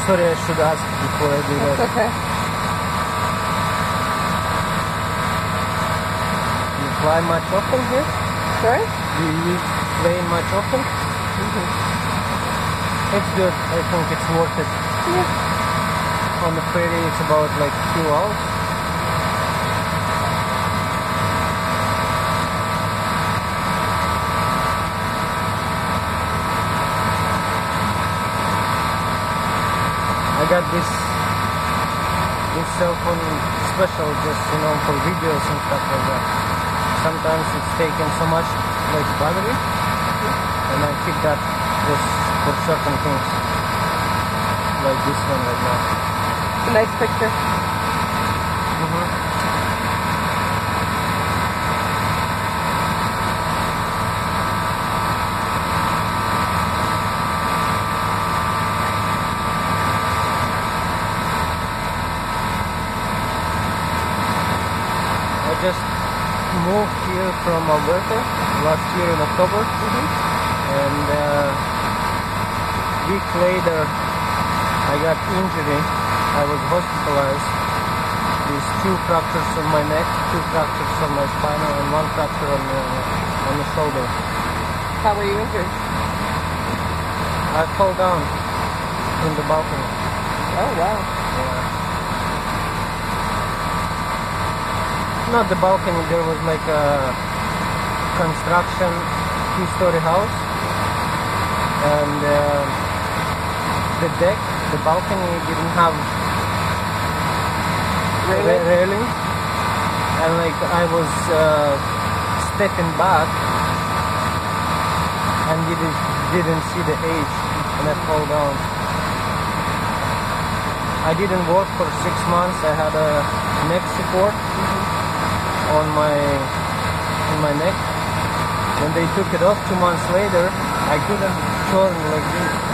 Sorry, I should ask before I do that. That's okay. You fly much often here? Sorry? You plane much often? It's good. I think it's worth it. Yeah. On the ferry, it's about like 2 hours. I got this cell phone special just, you know, for videos and stuff like that. Sometimes it's taking so much like battery, and I keep that just for certain things, like this one right now. It's a nice picture. I just moved here from Alberta last year in October, and week later I got injury. I was hospitalized with 2 fractures on my neck, 2 fractures on my spine, and 1 fracture on the shoulder. How were you injured? I fell down from the balcony. Oh, wow. Yeah. Not the balcony, there was like a construction 2-story house, and the deck, the balcony didn't have railing, and like I was stepping back and didn't see the edge, and I fell down. I didn't work for 6 months. I had a neck support on my neck. When they took it off 2 months later, I couldn't turn like this.